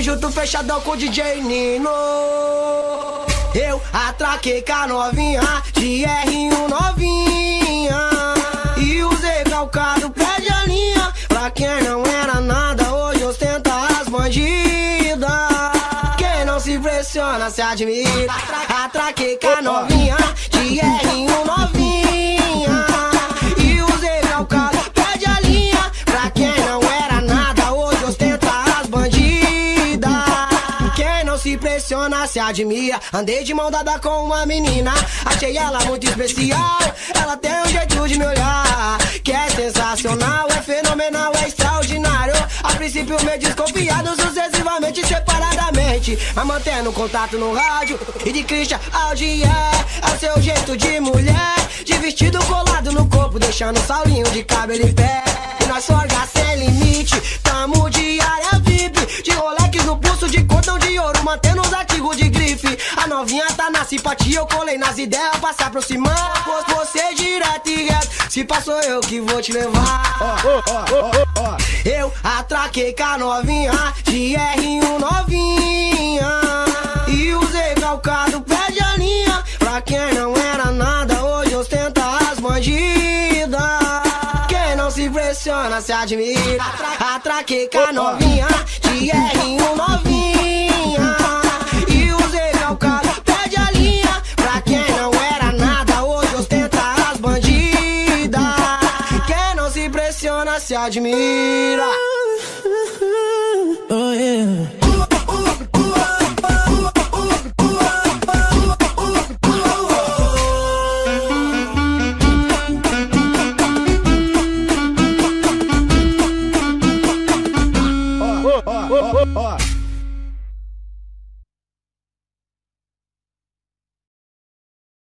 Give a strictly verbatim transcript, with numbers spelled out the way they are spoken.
junto fechadão com o D J Nino. Eu atraquei com a novinha de R um novinha e usei calcado pé de aninha. Pra quem não era nada, hoje ostenta as bandidas. Quem não se impressiona se admira. Atraquei com a novinha de R um novinha e usei calcado pé de aninha. Pra quem não era nada, hoje ostenta as bandidas. Quem não se impressiona se admira. Andei de mão dada com uma menina, achei ela muito especial. Ela tem um jeito de me olhar que é sensacional, é fenomenal, é extraordinário. A princípio meio desconfiado, sucessivamente separadamente, mas mantendo contato no rádio. E de Christian Aldier é o seu jeito de mulher, de vestido colado no corpo, deixando saulinho de cabelo em pé. E nós forga sem limite, tamo de área V I P, de Rolex no pulso, de cordão de ouro, mantendo os artigos de grife. A novinha tá na simpatia, eu colei nas ideias pra se aproximar. Você direto e reto, se passou eu que vou te levar. Eu atraquei com a novinha de R um novinha e usei calcado pé de aninha. Pra quem não era nada, hoje ostenta as bandidas. Quem não se impressiona se admira. Atraquei com a novinha de R um novinha e usei calcado pé de aninha. Pra quem não era nada, hoje ostenta as bandidas. Quem não se impressiona se admira. Oh yeah. Oh, oh, oh, oh.